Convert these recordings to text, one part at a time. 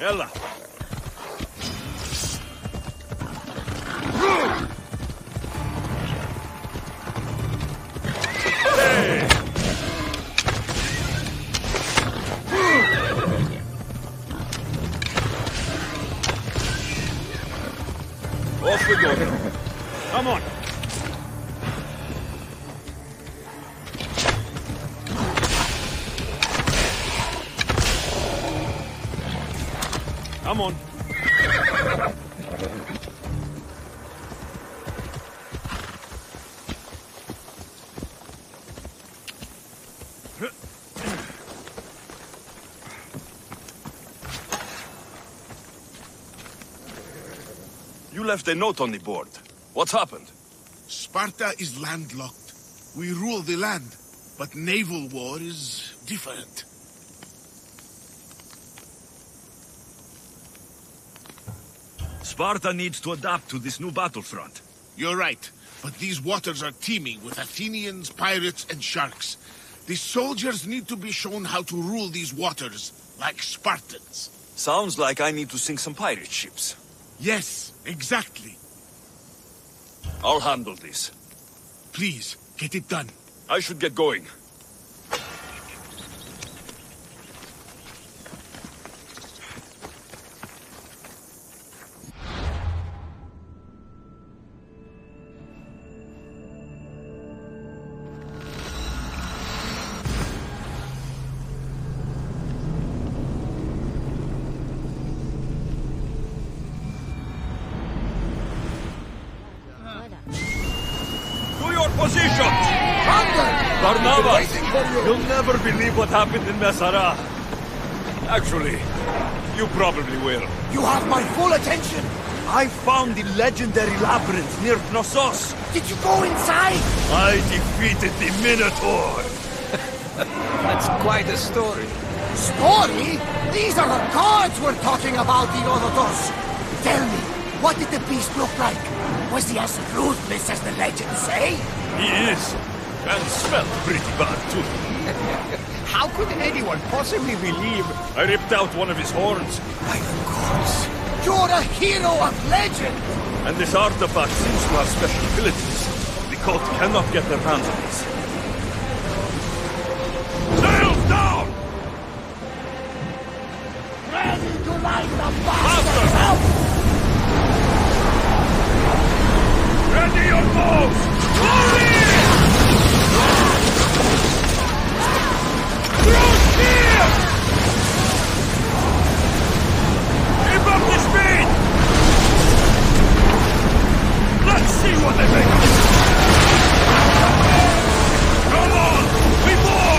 Ella. Hey! Off we go. Come on. Come on. You left a note on the board. What's happened? Sparta is landlocked. We rule the land, but naval war is different. Sparta needs to adapt to this new battlefront. You're right, but these waters are teeming with Athenians, pirates, and sharks. The soldiers need to be shown how to rule these waters, like Spartans. Sounds like I need to sink some pirate ships. Yes, exactly. I'll handle this. Please, get it done. I should get going. Position! Barnabas, you'll never believe what happened in Messara. Actually, you probably will. You have my full attention! I found the legendary labyrinth near Knossos. Did you go inside? I defeated the Minotaur. That's quite a story. Story? These are the gods we're talking about, Herodotus! Tell me, what did the beast look like? Was he as ruthless as the legends say? He is. And smelled pretty bad, too. How could anyone possibly believe? I ripped out one of his horns. Why, of course. You're a hero of legend! And this artifact seems to have special abilities. The cult cannot get their hands on this. Sails down! Ready to light the bastards up! Ready your bows! Glory! Throw spear! Keep up the speed! Let's see what they make of it! Come on! We more!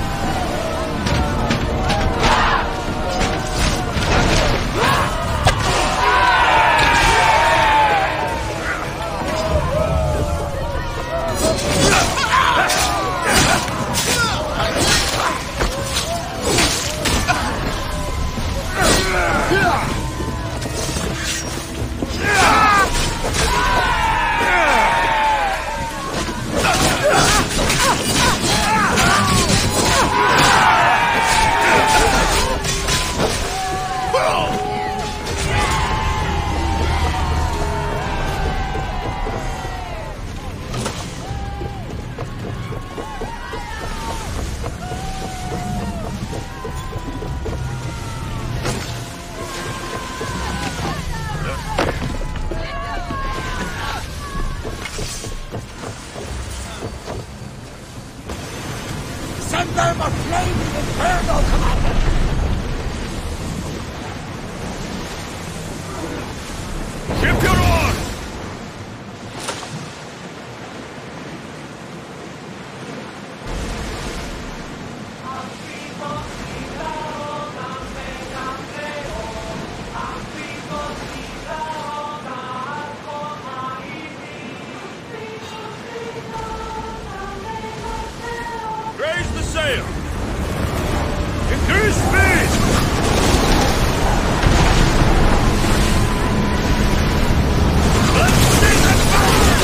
Send them a flaming inferno, Commander! Ship your oars! Raise the sail! Increase speed! Let's see the power!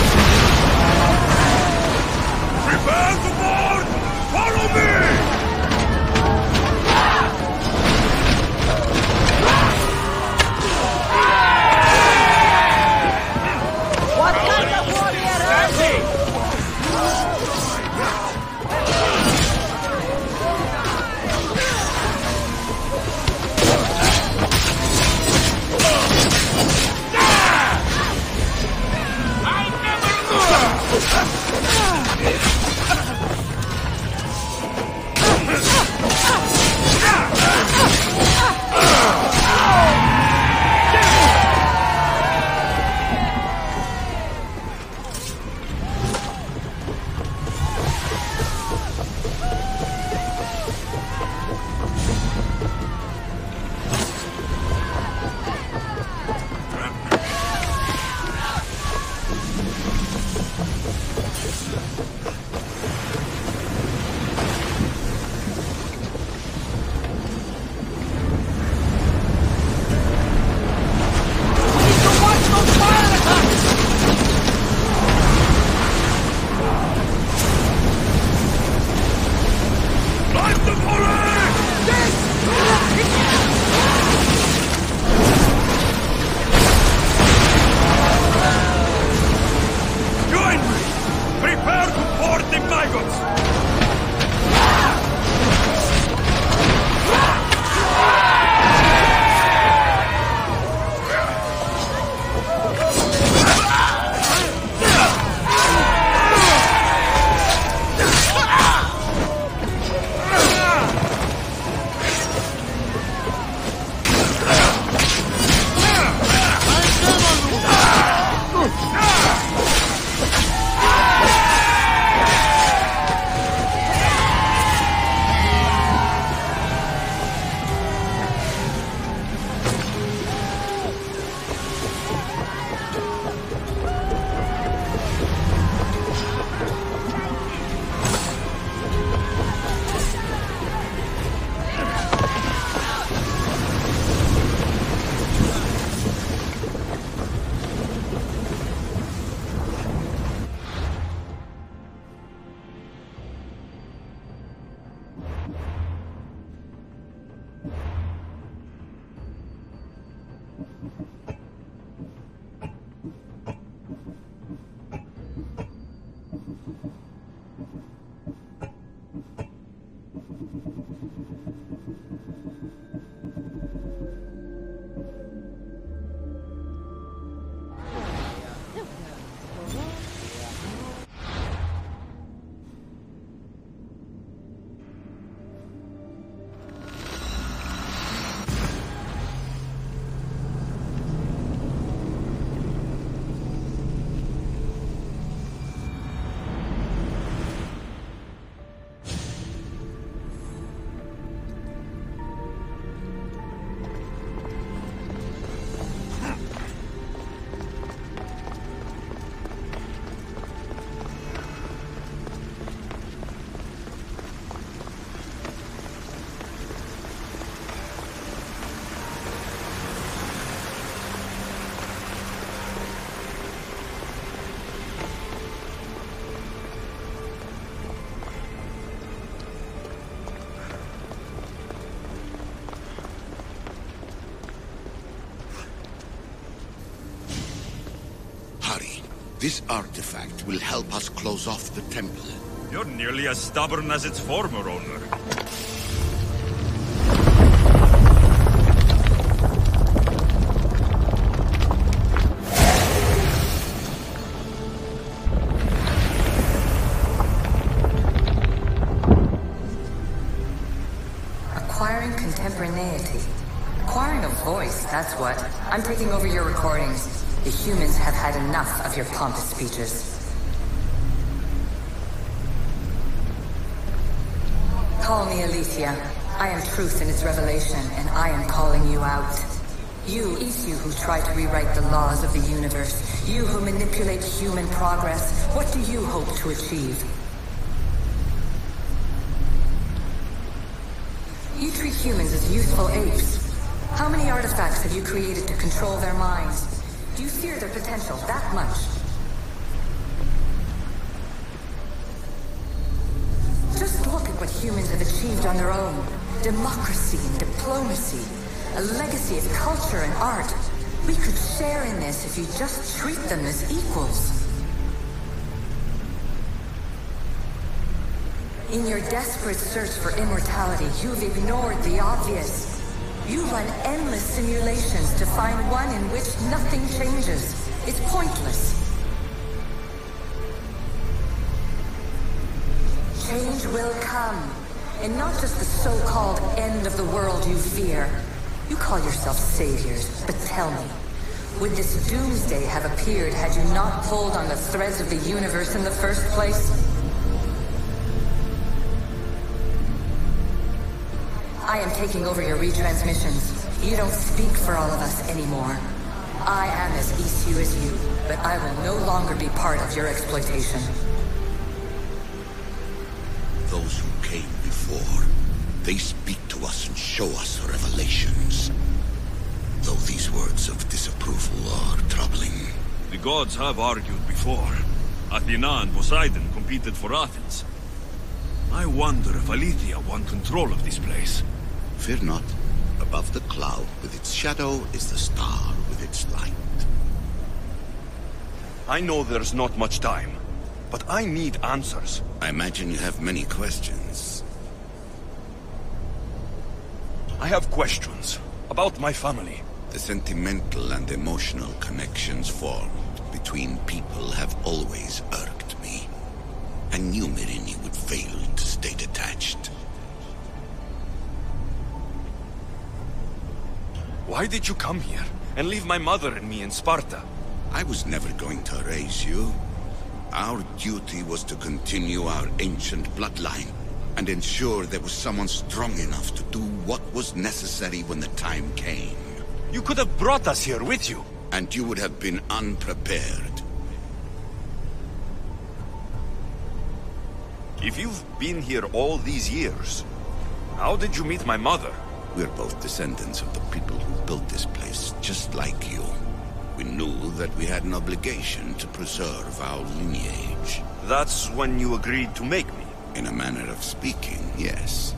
Prepare the board! Follow me! This artifact will help us close off the temple. You're nearly as stubborn as its former owner. Acquiring contemporaneity. Acquiring a voice, that's what. I'm taking over your recordings. The humans have had enough of your pompous speeches. Call me Aletheia. I am truth in its revelation, and I am calling you out. You, it's you who try to rewrite the laws of the universe. You who manipulate human progress. What do you hope to achieve? You treat humans as useful apes. How many artifacts have you created to control their minds? Do you fear their potential that much? Just look at what humans have achieved on their own. Democracy and diplomacy. A legacy of culture and art. We could share in this if you just treat them as equals. In your desperate search for immortality, you've ignored the obvious. You run endless simulations to find one in which nothing changes. It's pointless. Change will come. And not just the so-called end of the world you fear. You call yourself saviors, but tell me, would this doomsday have appeared had you not pulled on the threads of the universe in the first place? I am taking over your retransmissions. You don't speak for all of us anymore. I am as ECU as you, but I will no longer be part of your exploitation. Those who came before, they speak to us and show us revelations. Though these words of disapproval are troubling. The gods have argued before. Athena and Poseidon competed for Athens. I wonder if Aletheia won control of this place. Fear not. Above the cloud with its shadow is the star with its light. I know there's not much time, but I need answers. I imagine you have many questions. I have questions about my family. The sentimental and emotional connections formed between people have always irked me. I knew Mercenary would fail to stay detached. Why did you come here and leave my mother and me in Sparta? I was never going to raise you. Our duty was to continue our ancient bloodline and ensure there was someone strong enough to do what was necessary when the time came. You could have brought us here with you. And you would have been unprepared. If you've been here all these years, how did you meet my mother? We're both descendants of the people who built this place, just like you. We knew that we had an obligation to preserve our lineage. That's when you agreed to make me. In a manner of speaking, yes.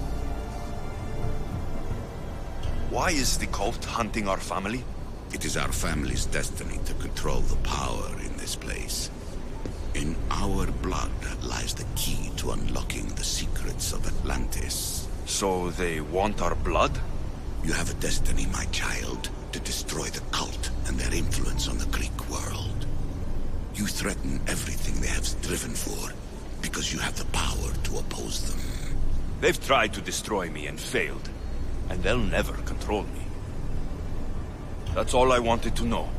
Why is the cult hunting our family? It is our family's destiny to control the power in this place. In our blood lies the key to unlocking the secrets of Atlantis. So they want our blood? You have a destiny, my child, to destroy the cult and their influence on the Greek world. You threaten everything they have striven for, because you have the power to oppose them. They've tried to destroy me and failed, and they'll never control me. That's all I wanted to know.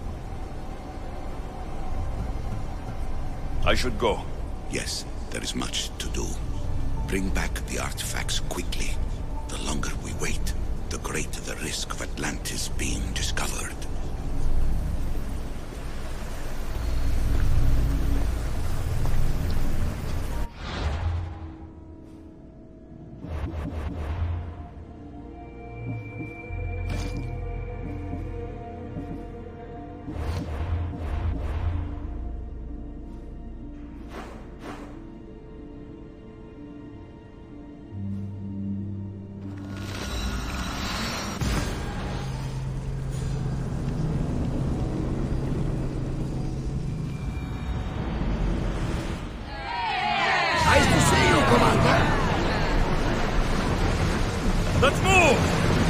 I should go. Yes, there is much to do. Bring back the artifacts quickly. The longer we wait, the greater the risk of Atlantis being discovered. Commander. Let's move!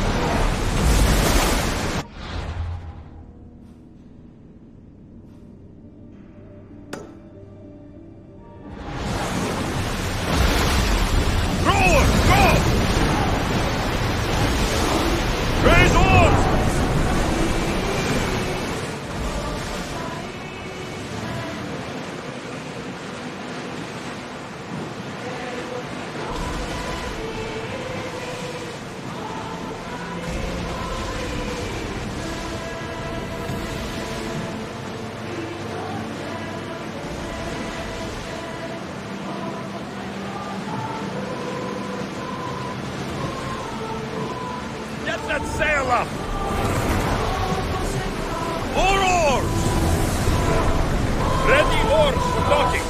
Get that sail up! More oars! Ready oars for docking!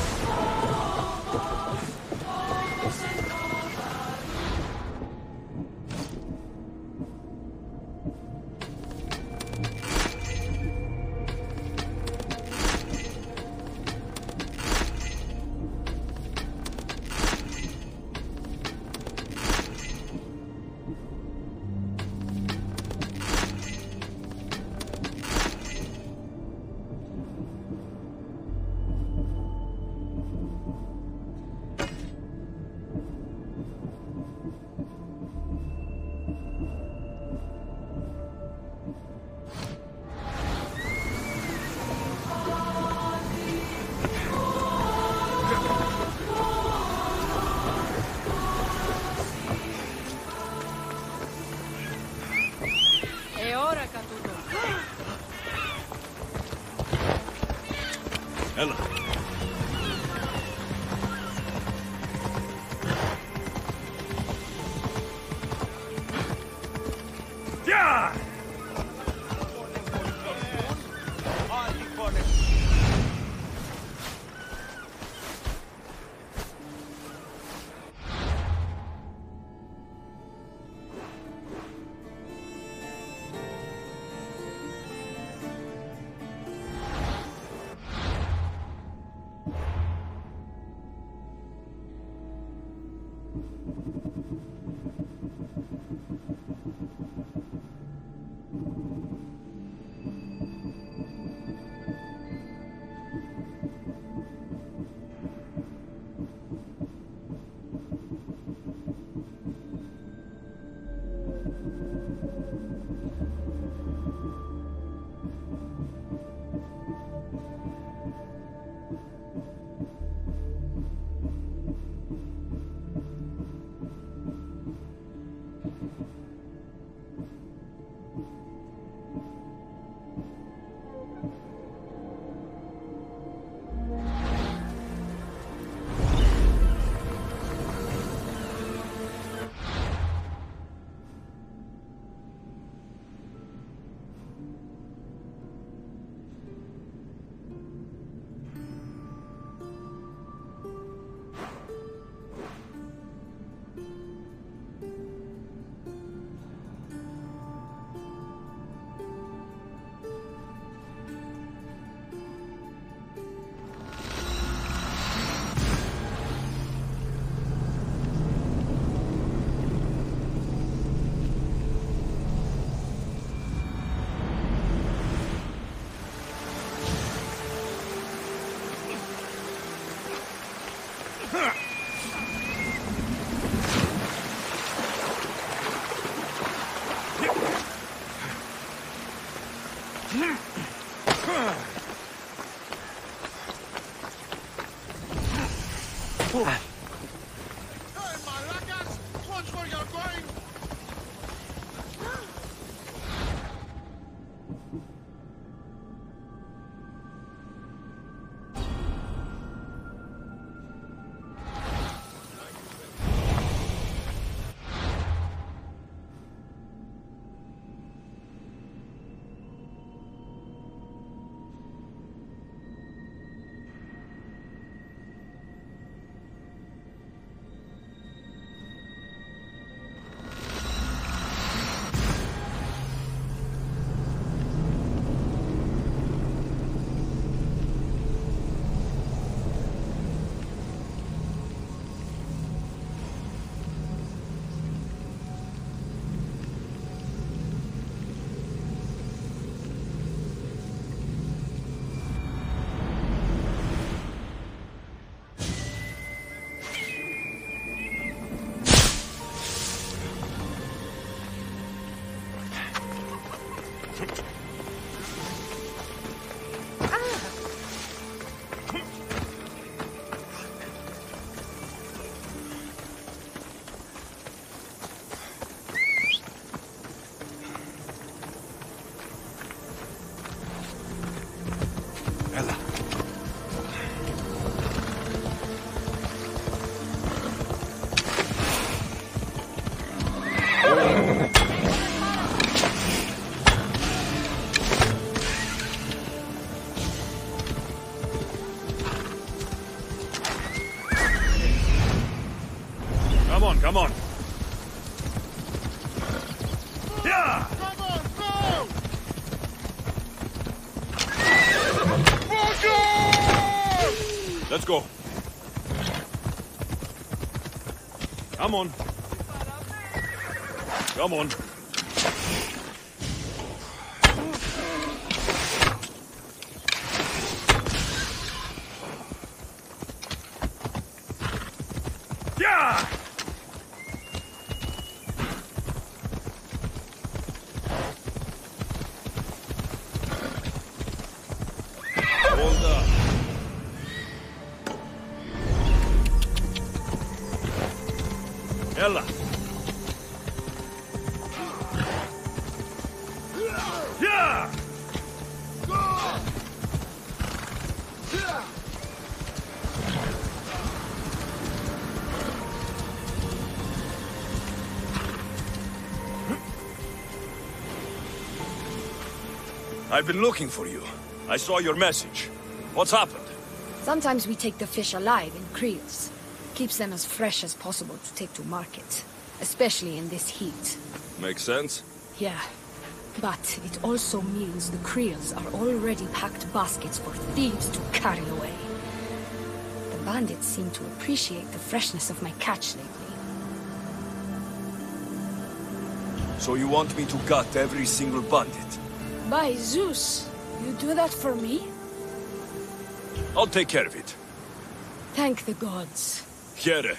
Ella. Yeah! Come on. Yeah! Come on, go! Let's go. Come on. Come on. Yeah! Hold up. Ella. Yeah! I've been looking for you. I saw your message. What's happened? Sometimes we take the fish alive in creels. Keeps them as fresh as possible to take to market. Especially in this heat. Makes sense? Yeah. But it also means the creels are already packed baskets for thieves to carry away. The bandits seem to appreciate the freshness of my catch lately. So you want me to gut every single bandit? By Zeus, you do that for me? I'll take care of it. Thank the gods. Here.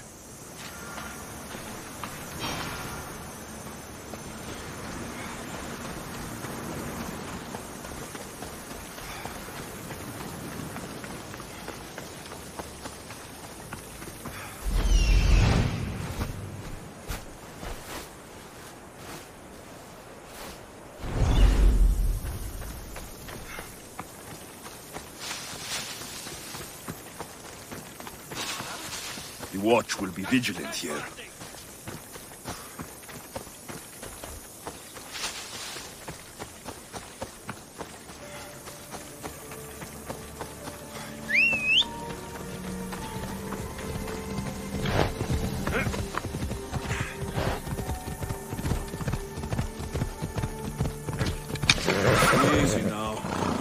The watch will be vigilant here. Easy now.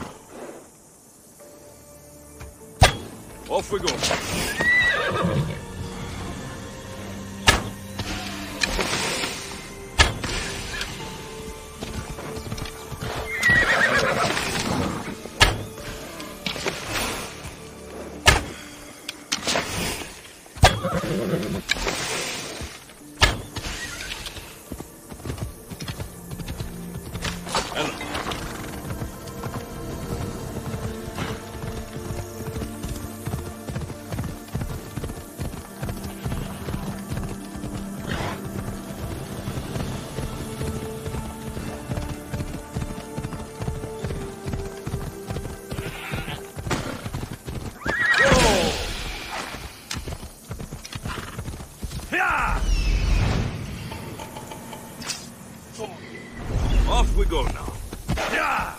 Off we go. Off we go now. Yeah!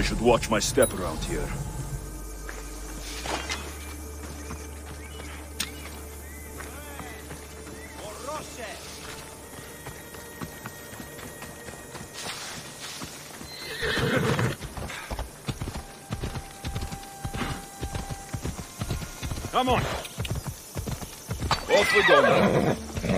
I should watch my step around here. Come on. Off we go now.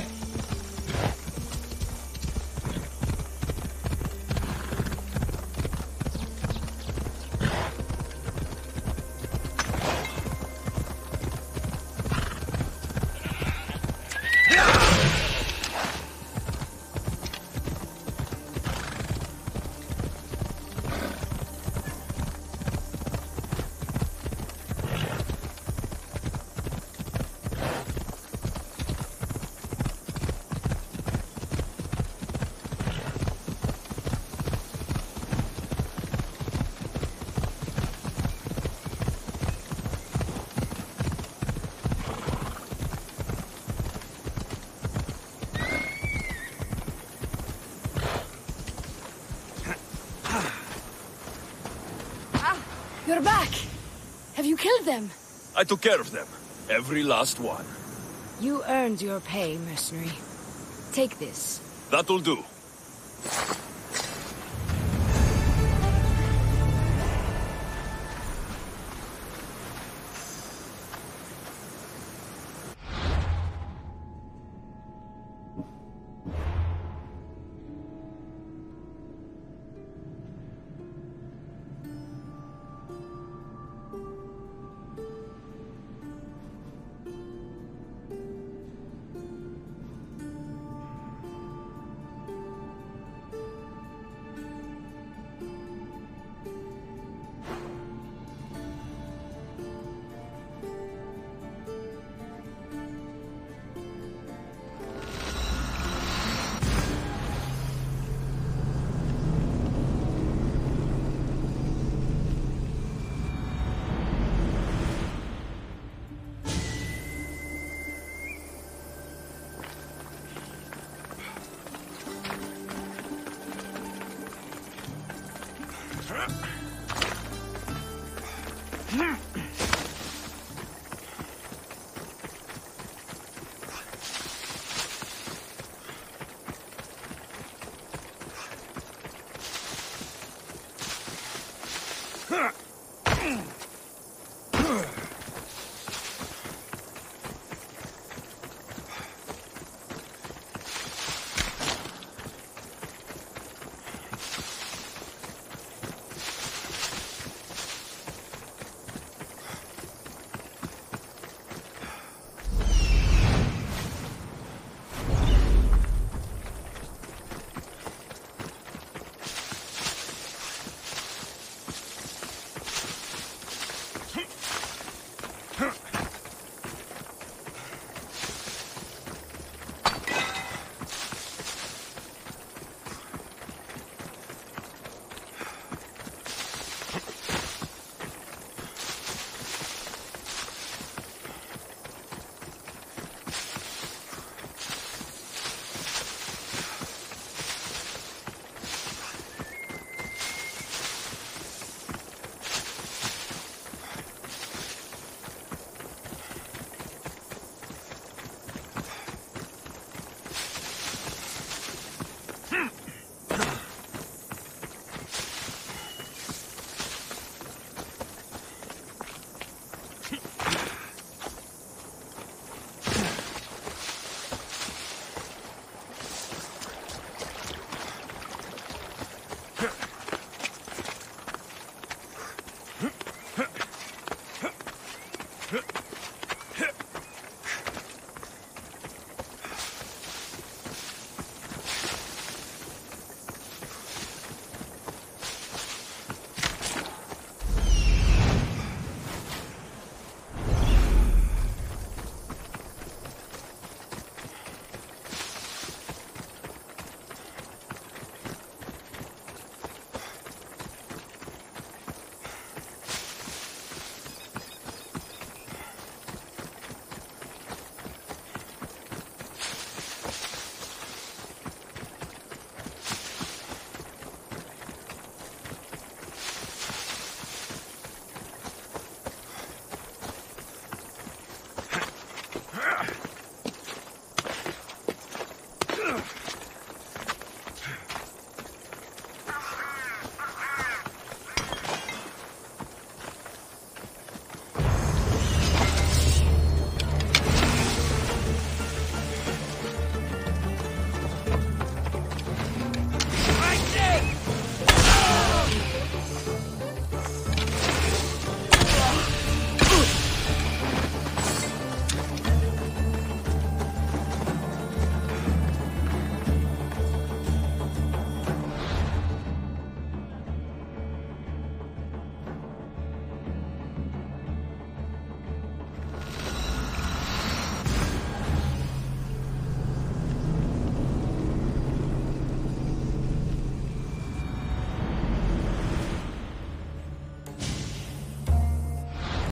You're back! Have you killed them? I took care of them. Every last one. You earned your pay, Mercenary. Take this. That'll do.